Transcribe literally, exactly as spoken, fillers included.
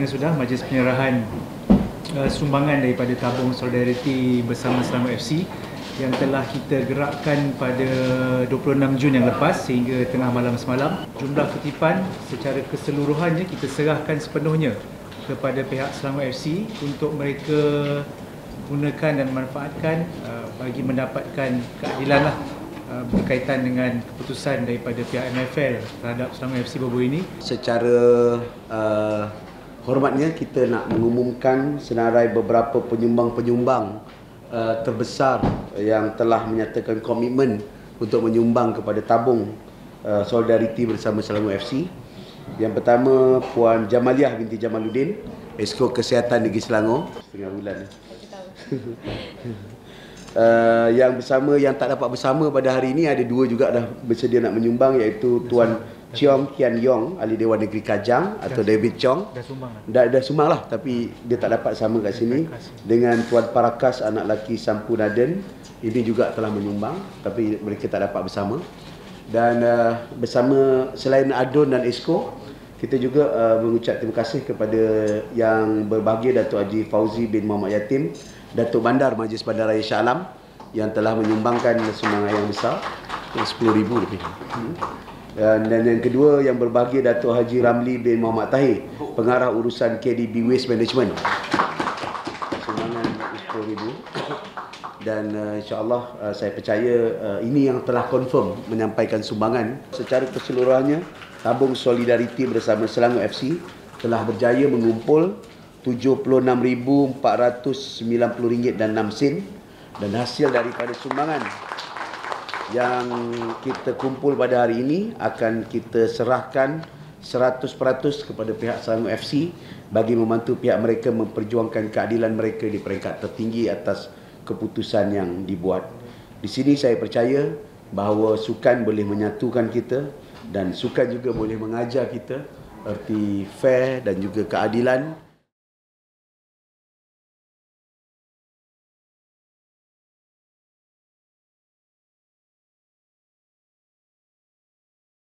dengar sudah majlis penyerahan uh, sumbangan daripada tabung solidariti bersama Selangor F C yang telah kita gerakkan pada dua puluh enam Jun yang lepas sehingga tengah malam semalam. Jumlah kutipan secara keseluruhannya kita serahkan sepenuhnya kepada pihak Selangor F C untuk mereka gunakan dan manfaatkan uh, bagi mendapatkan keadilan lah, uh, berkaitan dengan keputusan daripada pihak M F L terhadap Selangor F C baru-baru ini. Secara uh, hormatnya kita nak mengumumkan senarai beberapa penyumbang-penyumbang uh, terbesar yang telah menyatakan komitmen untuk menyumbang kepada tabung uh, solidariti bersama Selangor F C. Yang pertama, Puan Jamaliah binti Jamaluddin, Esko Kesihatan Negeri Selangor, setengah bulan. uh, yang bersama, yang tak dapat bersama pada hari ini ada dua juga dah bersedia nak menyumbang, iaitu Tuan Cheong Kian Yong, Ahli Dewan Negeri Kajang, atau David Chong. Dah sumbang lah. Dah, dah sumbang lah, tapi dia tak dapat sama kat sini. Dengan Tuan Parakas, anak lelaki Sampunaden, ini juga telah menyumbang, tapi mereka tak dapat bersama. Dan uh, bersama selain Adun dan Esko, kita juga uh, mengucap terima kasih kepada yang berbahagia, Datuk Haji Fauzi bin Muhammad Yatim, Datuk Bandar Majlis Bandaraya Shah Alam, yang telah menyumbangkan sumbangan yang besar, sepuluh ribu lebih. Hmm. Dan, dan yang kedua yang berbahagia, Datuk Haji Ramli bin Muhammad Tahir, Pengarah Urusan K D B Waste Management, sumbangan sepuluh ribu. Dan uh, insyaAllah uh, saya percaya uh, ini yang telah confirm menyampaikan sumbangan. Secara keseluruhannya, tabung solidariti bersama Selangor F C telah berjaya mengumpul tujuh puluh enam ribu empat ratus sembilan puluh ringgit dan enam sen, dan hasil daripada sumbangan yang kita kumpul pada hari ini akan kita serahkan seratus peratus kepada pihak Selangor F C bagi membantu pihak mereka memperjuangkan keadilan mereka di peringkat tertinggi atas keputusan yang dibuat. Di sini saya percaya bahawa sukan boleh menyatukan kita dan sukan juga boleh mengajar kita erti fair dan juga keadilan.